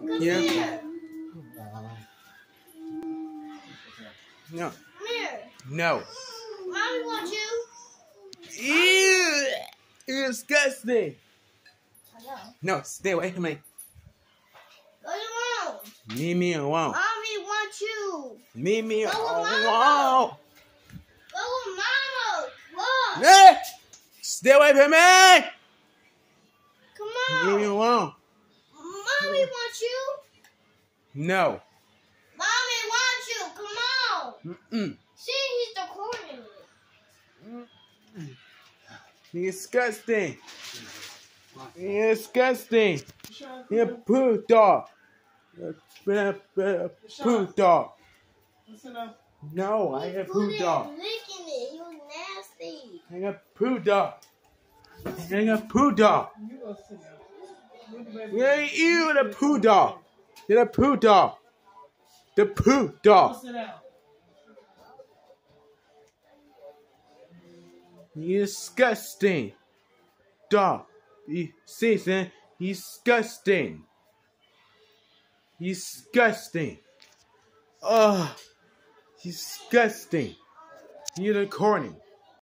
Come Yeah. here. No. Come here. No. Mommy wants you. Ew! You're disgusting. I know. No, stay away from me. Go alone. Leave me alone. Mommy wants you. Leave me Go with alone. Mama. Go with Mama. Look. Hey! Stay away from me. Come Leave me on. alone. Mommy wants you. No. Mommy wants you. Come on. Mm-mm. See, he's recording it. You're disgusting. You're disgusting. You're a poo dog. You're a poo dog. No, I ain't a poo dog. Licking it. He was nasty. I ain't a poo dog. I ain't a poo dog. Yeah, you the poo dog. You're the poo dog. The poo dog. You're disgusting. Dog. You see, son? Disgusting. Disgusting. Ugh. Disgusting. You're the corny.